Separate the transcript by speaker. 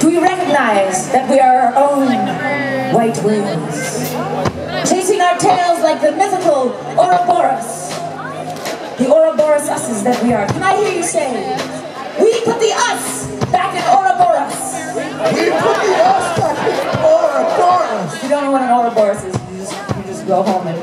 Speaker 1: Do we recognize that we are our own white whales, chasing our tails like the mythical Ouroboros, the Ouroboros us's that we are? Can I hear you say, we put the us back in Ouroboros?
Speaker 2: We put the us back in Ouroboros!
Speaker 1: If you don't know what an Ouroboros is, you just go home and